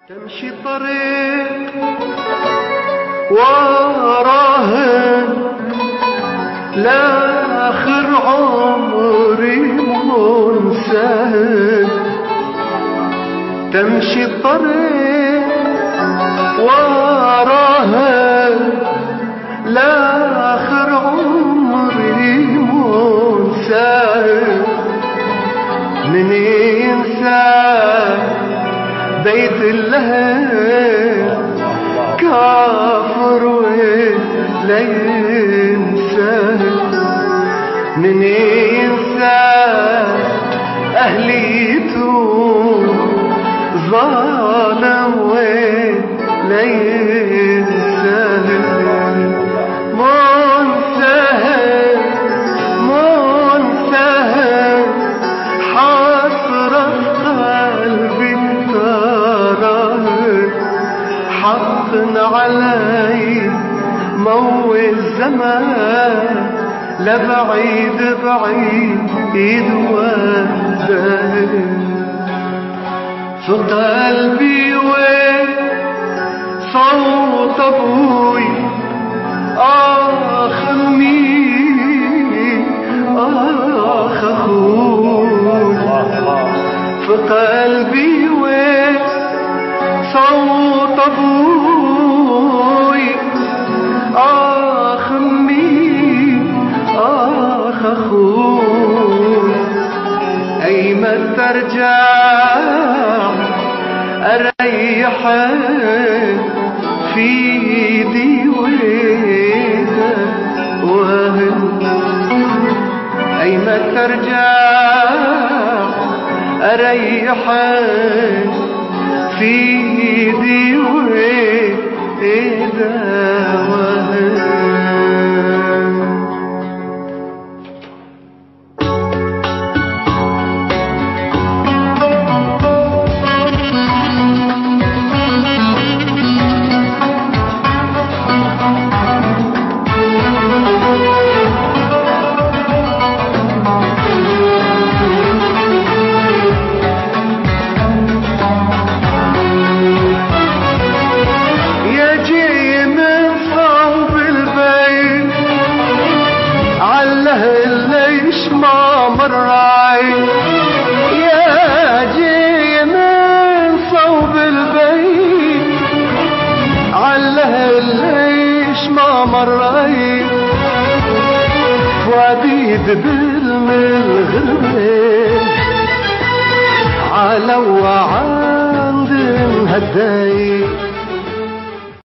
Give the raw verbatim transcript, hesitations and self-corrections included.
تمشي طريق وراهن لاخر عمري منساهن. تمشي طريق وراهن لاخر عمري منساهن. من ينساك بيت اللهب كافر ولا ينساه. من ينساه أهليته ظالم ولا ينساه. منساه منساه حسرة قلبي حق علي مو الزمان لبعيد بعيد وده. في قلبي وين صوت ابوي اخ امي اخ اخوي. في قلبي وين صوت ابوي اخ امي اخ اخوي. ايمن ترجع اريحك في ايدي وهن. ايمن ترجع اريحك في ايدي وايدا وهن. ليش ما مرعي يا جي من صوب البيت عله ليش ما مرعي. فؤادي دبل من الغربة على وعند هداي.